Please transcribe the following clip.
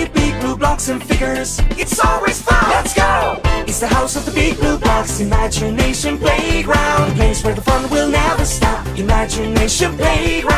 with big blue blocks and figures. It's always fun. Let's go! It's the house of the big blue blocks, Imagination Playground, a place where the fun will never stop. Imagination Playground.